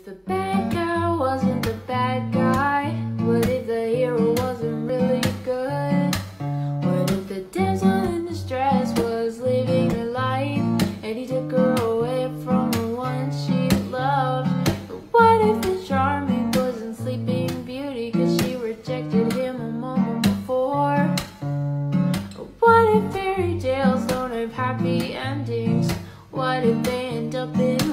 the bad guy wasn't the bad guy? What if the hero wasn't really good? What if the damsel in distress was living her life and he took her away from the one she loved? But what if the charming wasn't Sleeping Beauty cause she rejected him a moment before? What if fairy tales don't have happy endings? What if they end up in